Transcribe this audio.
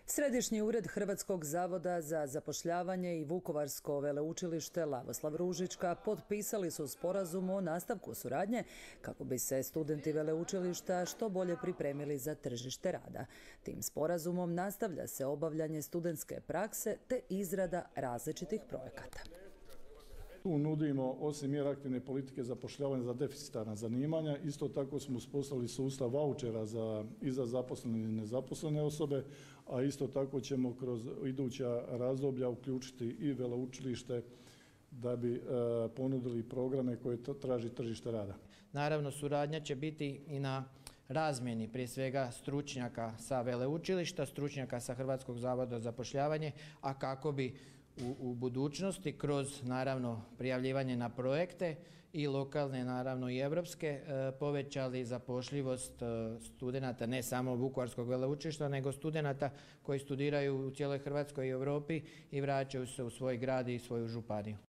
Središnji ured Hrvatskog zavoda za zapošljavanje i Vukovarsko veleučilište Lavoslav Ružička potpisali su sporazum o nastavku suradnje kako bi se studenti veleučilišta što bolje pripremili za tržište rada. Tim sporazumom nastavlja se obavljanje studentske prakse te izrada različitih projekata. Tu nudimo, osim mjera aktivne politike zapošljavanja za deficitarna zanimanja, isto tako smo uspostavili sustav vaučera i za zaposlene i nezaposlene osobe, a isto tako ćemo kroz iduća razdoblja uključiti i veleučilište da bi ponudili programe koje traži tržište rada. Naravno, suradnja će biti i na razmjeni prije svega stručnjaka sa veleučilišta, stručnjaka sa Hrvatskog zavoda za zapošljavanje, a kako bi u budućnosti kroz naravno prijavljivanje na projekte i lokalne naravno i europske povećali zapošljivost studenata ne samo Vukovarskog veleučilišta nego studenata koji studiraju u cijeloj Hrvatskoj i Europi i vraćaju se u svoj grad i svoju županiju.